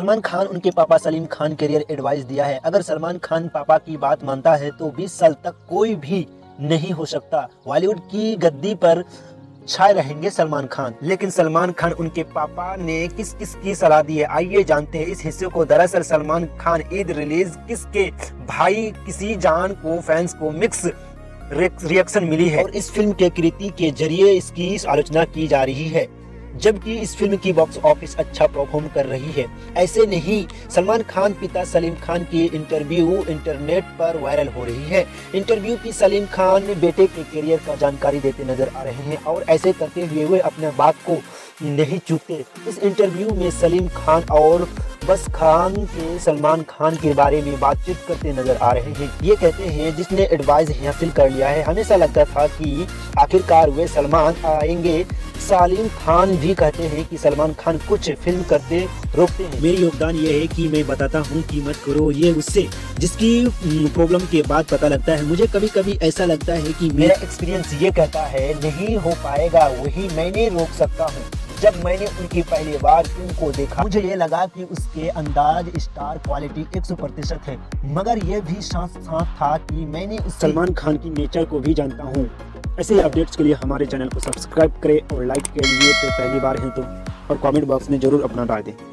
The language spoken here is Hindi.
सलमान खान उनके पापा सलीम खान करियर एडवाइस दिया है। अगर सलमान खान पापा की बात मानता है तो 20 साल तक कोई भी नहीं हो सकता। बॉलीवुड की गद्दी पर छाए रहेंगे सलमान खान। लेकिन सलमान खान उनके पापा ने किस किस की सलाह दी है, आइए जानते हैं इस हिस्से को। दरअसल सलमान खान ईद रिलीज किसके भाई किसी जान को फैंस को मिक्स रिएक्शन मिली है और इस फिल्म के कृति के जरिए इसकी आलोचना की जा रही है, जबकि इस फिल्म की बॉक्स ऑफिस अच्छा परफॉर्म कर रही है। ऐसे नहीं, सलमान खान पिता सलीम खान की इंटरव्यू इंटरनेट पर वायरल हो रही है। इंटरव्यू की सलीम खान बेटे के करियर का जानकारी देते नजर आ रहे हैं और ऐसे करते हुए वे अपने बात को नहीं चूकते। इस इंटरव्यू में सलीम खान और बस खान के सलमान खान के बारे में बातचीत करते नजर आ रहे हैं। ये कहते हैं जिसने एडवाइस हासिल कर लिया है। हमेशा लगता था कि आखिरकार वे सलमान आएंगे। सलीम खान भी कहते हैं कि सलमान खान कुछ फिल्म करते रोकते हैं। मेरी योगदान ये है कि मैं बताता हूँ कि मत करो ये उससे जिसकी प्रॉब्लम के बाद पता लगता है। मुझे कभी कभी ऐसा लगता है कि मेरा एक्सपीरियंस ये कहता है नहीं हो पाएगा, वही मैंने रोक सकता हूँ। जब मैंने उनकी पहली बार फिल्म को देखा मुझे ये लगा कि उसके अंदाज स्टार क्वालिटी 100% है, मगर ये भी साथ साथ था कि मैंने सलमान खान की नेचर को भी जानता हूँ। ऐसे अपडेट्स के लिए हमारे चैनल को सब्सक्राइब करें और लाइक के लिए तो पहली बार हैं तो और कमेंट बॉक्स में जरूर अपना राय दें।